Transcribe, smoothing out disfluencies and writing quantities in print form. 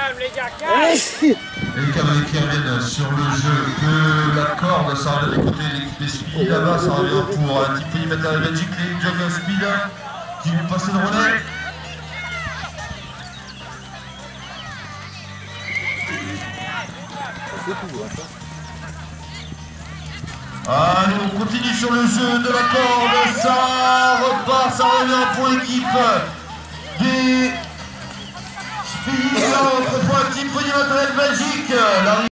Calme les gars, calme. Les cavaliers qui reviennent sur le jeu de la corde, ça revient du côté de l'équipe des Speed. Là-bas, ça revient pour un petit peu y mettre la Belgique, les Jog Speed qui vont passer le relais. Allez, on continue sur le jeu de la corde, ça repart, ça revient pour l'équipe des Speed, pour l'équipe Belgique.